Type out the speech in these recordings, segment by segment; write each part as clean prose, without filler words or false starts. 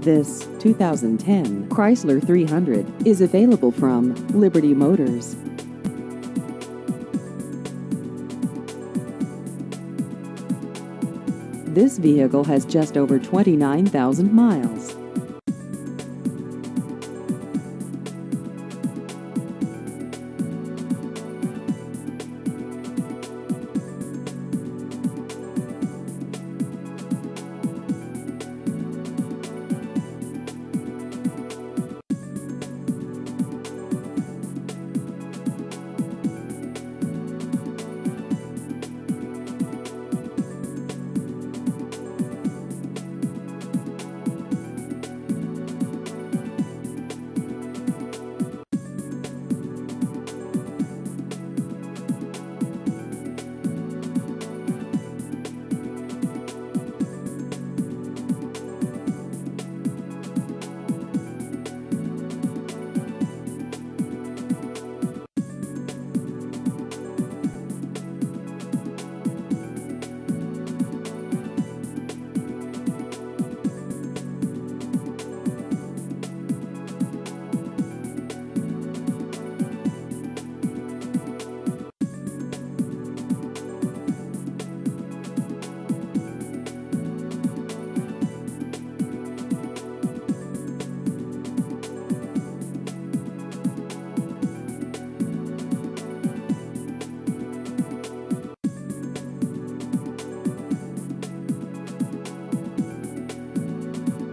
This 2010 Chrysler 300 is available from Liberty Motors. This vehicle has just over 29,000 miles.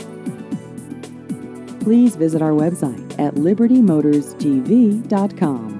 Please visit our website at libertymotorstv.com.